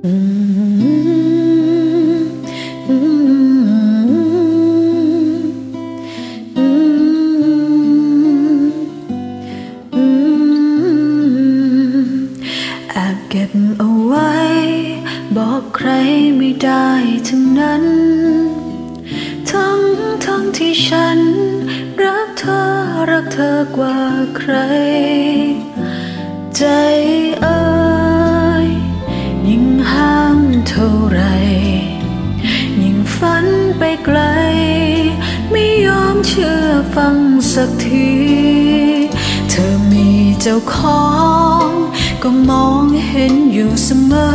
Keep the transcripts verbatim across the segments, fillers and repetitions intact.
อืมอืมอืมอืมแอบเก็บเอาไว้บอกใครไม่ได้ทั้งนั้นทั้งทั้งที่ฉันรักเธอรักเธอกว่าใครใจเอ่ยยิ่งห้ามเท่าไรยิ่งฝันไปไกลไม่ยอมเชื่อฟังสักทีเธอมีเจ้าของก็มองเห็นอยู่เสมอ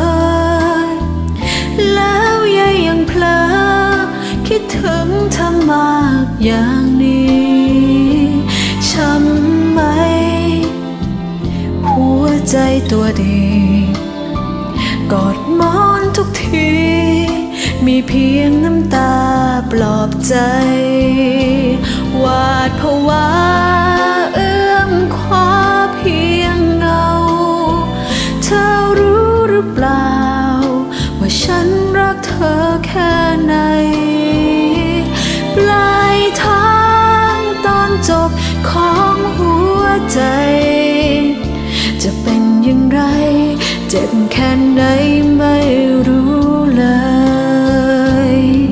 แล้วยายยังเพลอคิดถึงเธอมากอย่างนี้ช้ำไหมหัวใจตัวดีกอดหมอนทุกทีมีเพียงน้ำตาปลอบใจหวาดผวาเอื้อมคว้าเพียงเงาเธอรู้หรือเปล่าว่าฉันรักเธอแค่ไหนปลายทางตอนจบของหัวใจจะเป็นอย่างไรเจ็บแค่ไหนไม่รู้เลย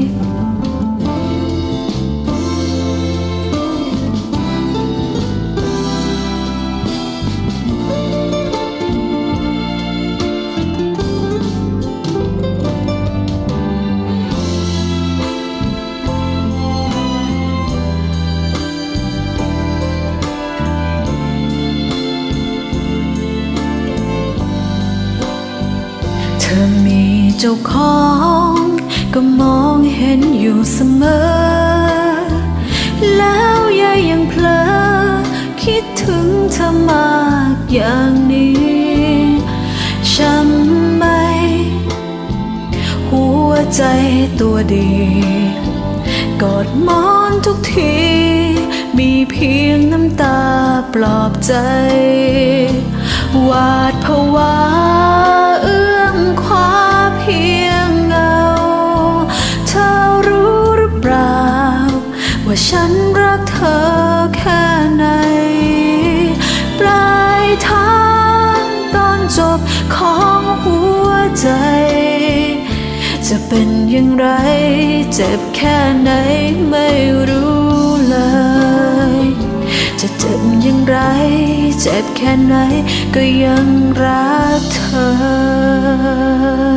เธอมีเจ้าของก็มองเห็นอยู่เสมอแล้วยายยังเพลอคิดถึงเธอมากอย่างนี้ช้ำไหมหัวใจตัวดีกอดหมอนทุกทีมีเพียงน้ำตาปลอบใจหวาดผวาเอื้อมคว้าเพียงเงาเธอรู้หรือเปล่าว่าฉันรักเธอแค่ไหนปลายทางตอนจบของหัวใจจะเป็นอย่างไรเจ็บแค่ไหนไม่รู้เลยจะเจ็บอย่างไรเจ็บแค่ไหนก็ยังรักเธอ